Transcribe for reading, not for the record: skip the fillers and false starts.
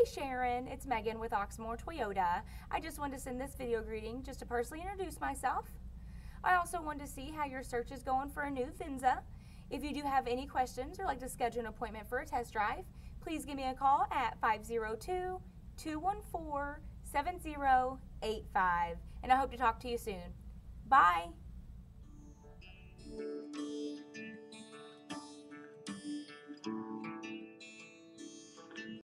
Hey Sharon, it's Megan with Oxmoor Toyota. I just wanted to send this video greeting just to personally introduce myself. I also wanted to see how your search is going for a new Venza. If you do have any questions or like to schedule an appointment for a test drive, please give me a call at 502-214-7085, and I hope to talk to you soon. Bye!